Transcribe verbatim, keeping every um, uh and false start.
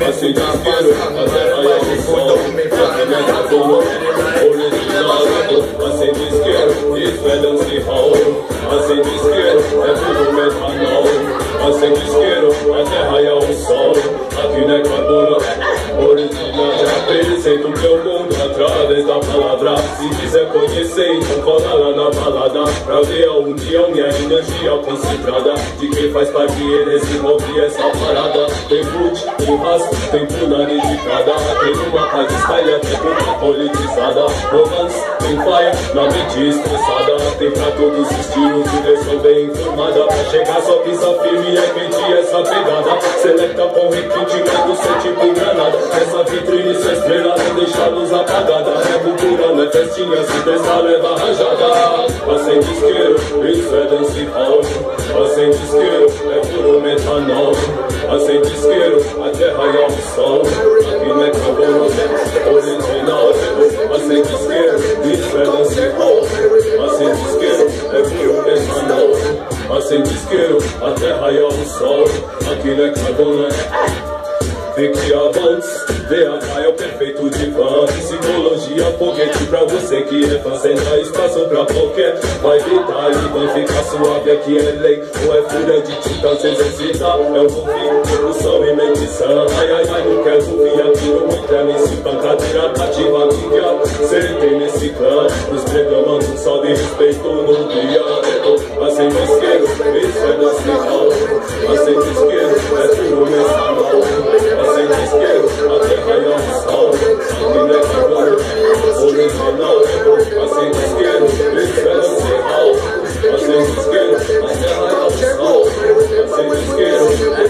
Acende isqueiro, a terra é o sol. Aqui é carbono, original. Acende isqueiro, isso é dance hall. Acende isqueiro, é tudo metanol. Acende isqueiro, a terra é o sol. Aqui não é carbono, original. Apresento meu mundo através da palavra. Se quiser conhecer, então cola lá na balada pra ver a união e a energia concentrada de quem faz parte e desenvolve essa parada. Tem boot, tem raça, tem punani de cada. Tem uma paz espalha, tem uma politizada. Romance, tem fire, na mente estressada. Tem pra todos os estilos, direção bem informada. Pra chegar só pisa firme, é quente essa pegada. Selecta com requinte, do seu tipo granada. Essa vitrine, sua estrela, não deixa a luz apagada. É cultura, não é festinha, se testar leva rajada. Acende isqueiro, isso é dance hall. Acende isqueiro, é puro metanol. Acende isqueiro, a terra é o sol. Aqui não é carbono, original. Acende isqueiro, isso é dance hall. Acende isqueiro, é puro metanol. Acende isqueiro, a terra é o sol. Aqui não é carbono, fique avantes, V H é o perfeito divã. Psicologia, foguete pra você que é fã. Centra espaço pra qualquer, vai gritar e vai ficar suave. Aqui é lei, não é fúria de tinta, se exercita. É um conflito, discussão e medição. Ai, ai, ai, não quero ouvir aquilo. Muita nesse pancadeira cativa, amiga. Sentei nesse clã, nos pregamos um salve e respeito no dia. Acende isqueiro, isso é dance hall. Acende isqueiro, é tudo metanol. Acende isqueiro, a terra é o sol. Aqui não é carbono, original. Acende isqueiro, isso é dance hall. Acende isqueiro, a terra é o sol. Acende isqueiro,